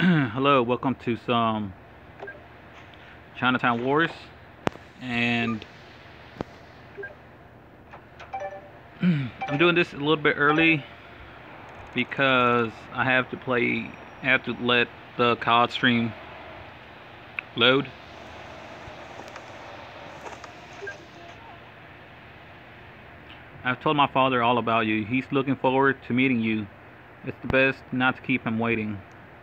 Hello, welcome to some Chinatown Wars, and I'm doing this a little bit early because I have to let the COD stream load. I've told my father all about you. He's looking forward to meeting you. It's the best not to keep him waiting.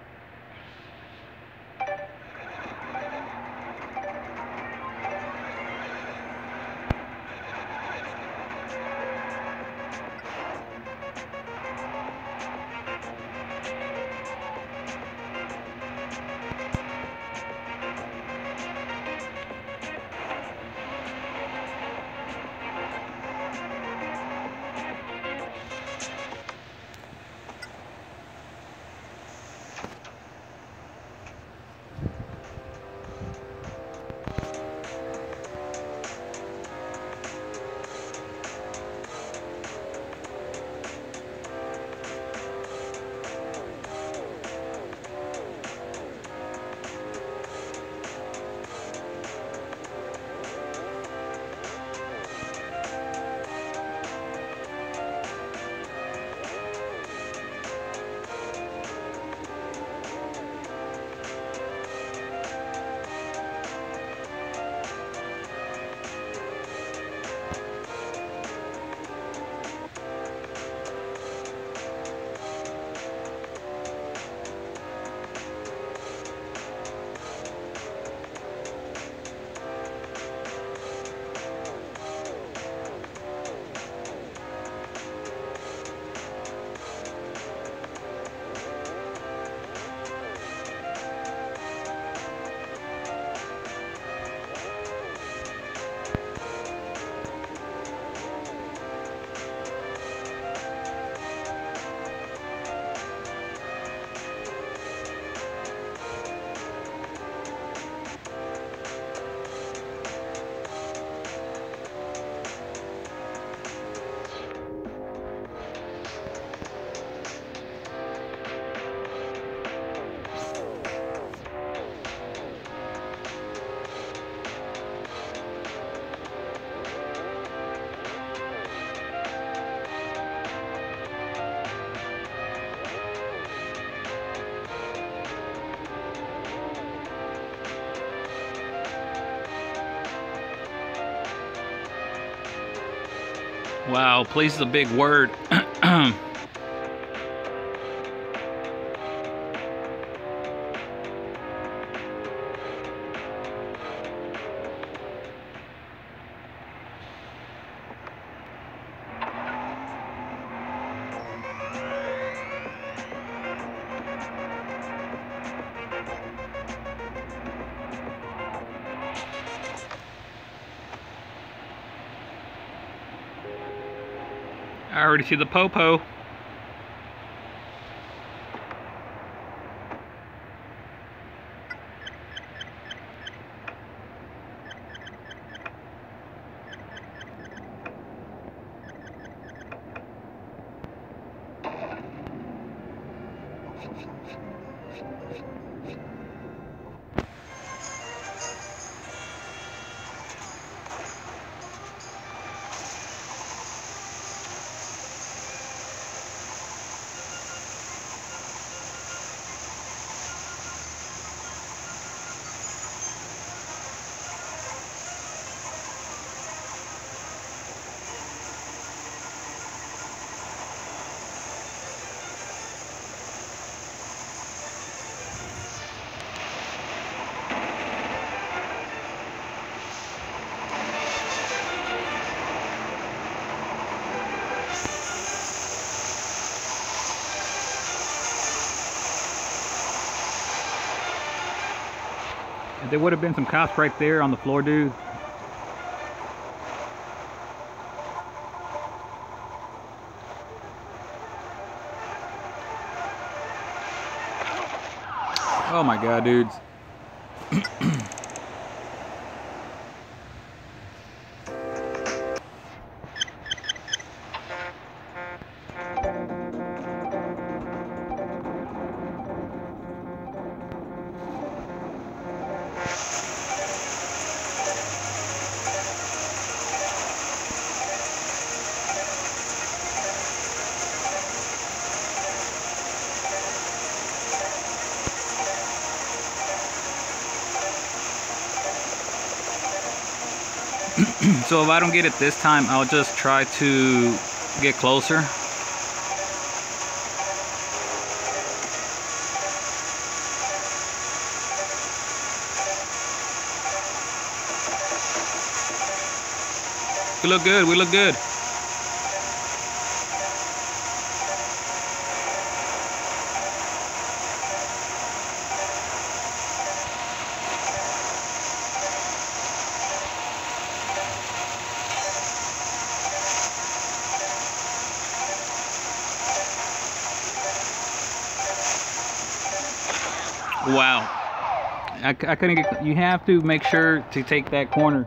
Wow, place is a big word. I already see the popo. There would have been some cops right there on the floor, dude. Oh my god, dudes. So if I don't get it this time, I'll just try to get closer. We look good, we look good. Wow. I couldn't get, you have to make sure to take that corner.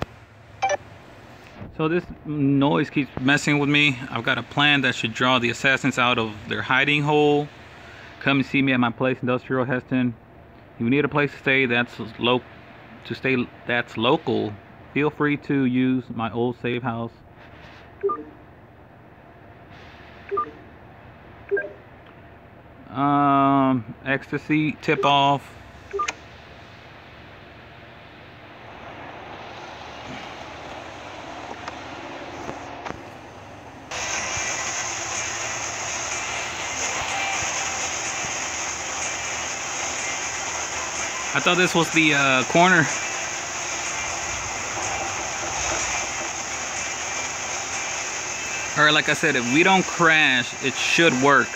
So this noise keeps messing with me. I've got a plan that should draw the assassins out of their hiding hole. Come and see me at my place, Industrial Heston. If you need a place to stay that's local, feel free to use my old save house. Ecstasy tip off. I thought this was the corner. Or like I said, if we don't crash, it should work.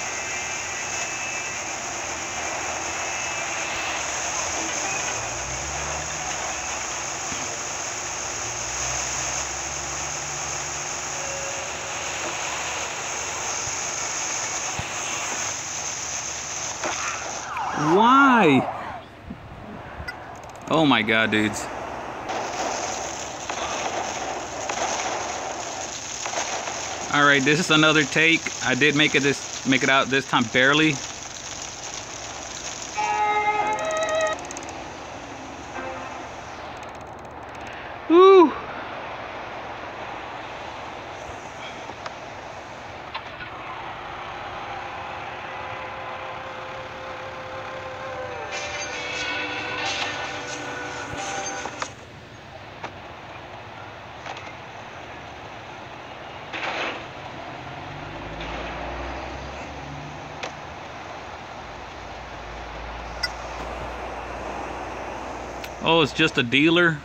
Why? Oh my god, dudes. Alright, this is another take. I did make it out this time barely. Woo! Oh, it's just a dealer.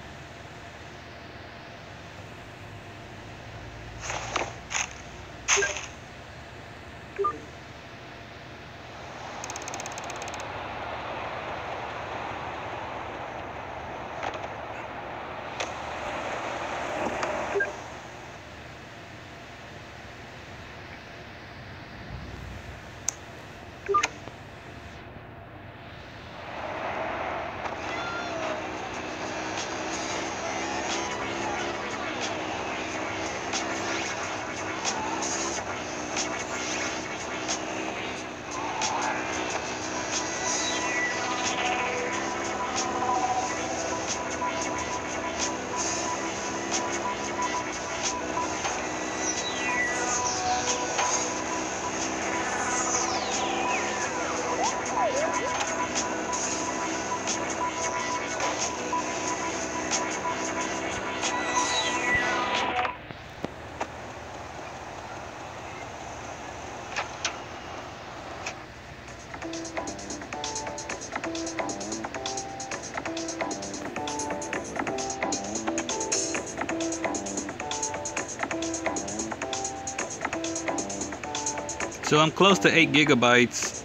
So I'm close to 8 gigabytes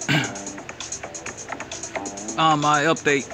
on my update.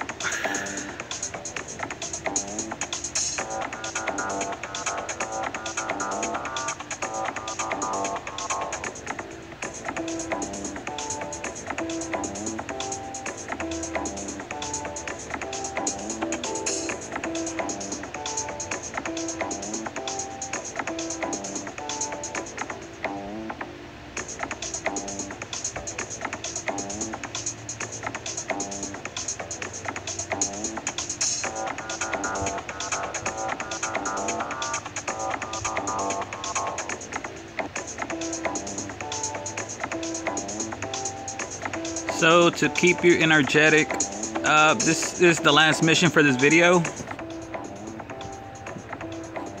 So to keep you energetic, this is the last mission for this video.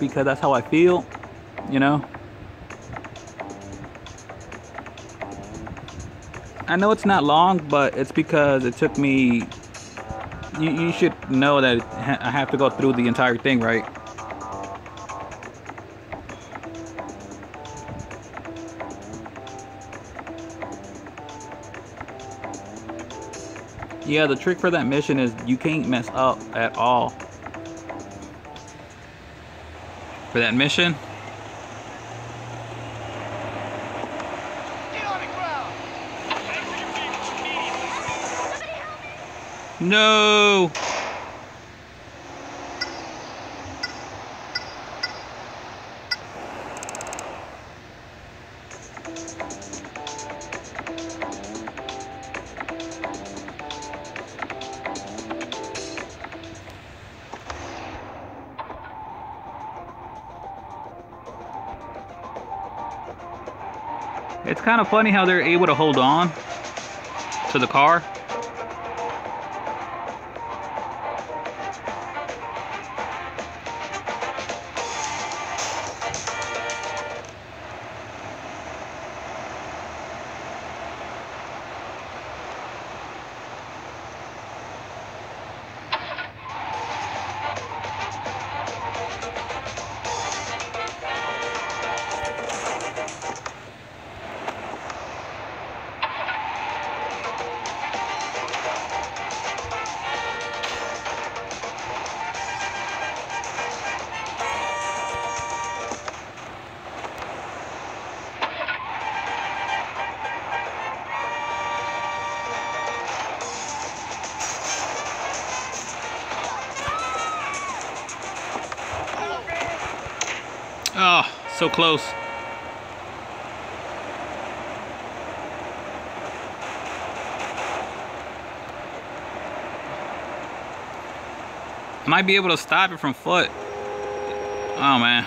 because that's how I feel, you know. I know it's not long, but it's because it took me. You should know that I have to go through the entire thing, right? Yeah, the trick for that mission is you can't mess up at all. For that mission. No! It's kind of funny how they're able to hold on to the car. Oh, so close. Might be able to stop it from foot. Oh man.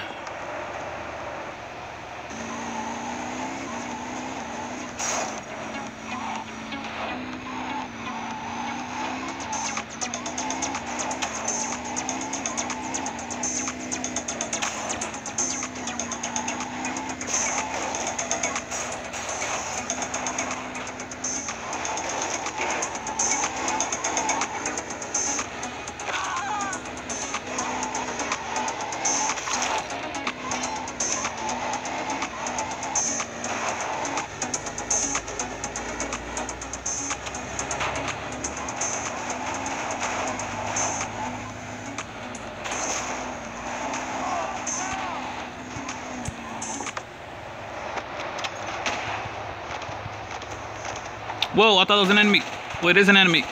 Whoa, I thought it was an enemy. Well, it is an enemy.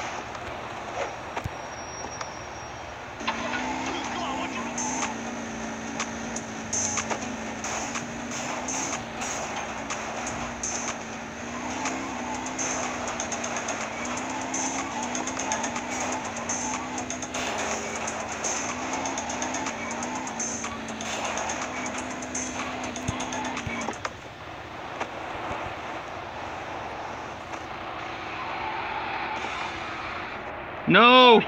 No!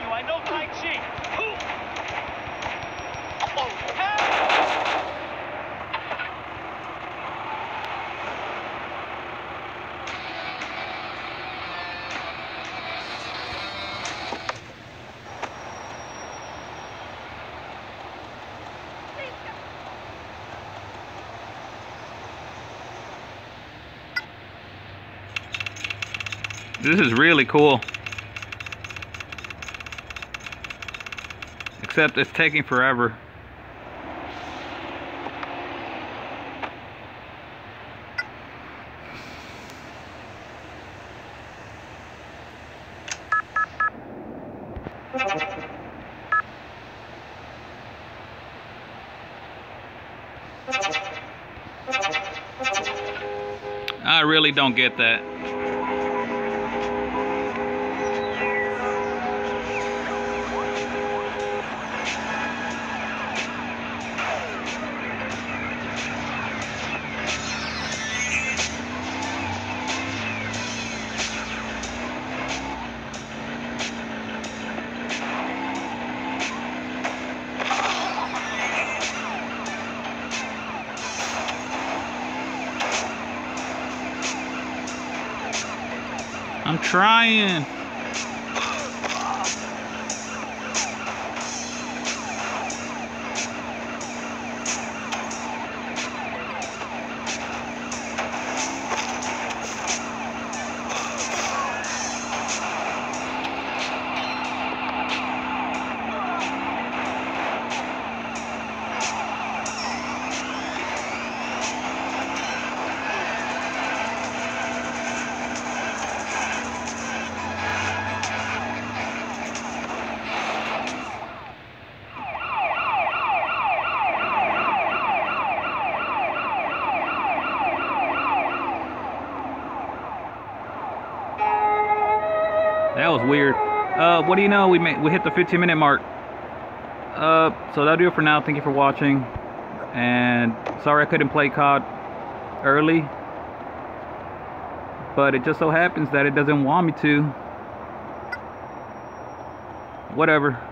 This is really cool. Except it's taking forever. I really don't get that. I'm trying. That was weird. What do you know? We hit the 15-minute mark. So that'll do it for now. Thank you for watching. And sorry I couldn't play COD early, but it just so happens that it doesn't want me to. Whatever.